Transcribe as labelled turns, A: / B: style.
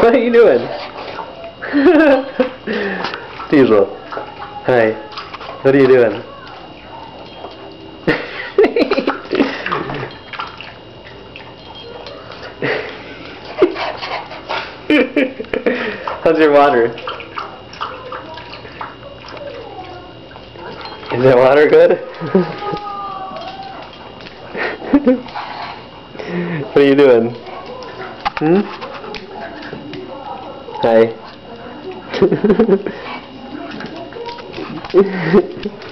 A: What are you doing? Diesel. Hi. What are you doing? How's your water? Is that water good? What are you doing? Hmm? Hi.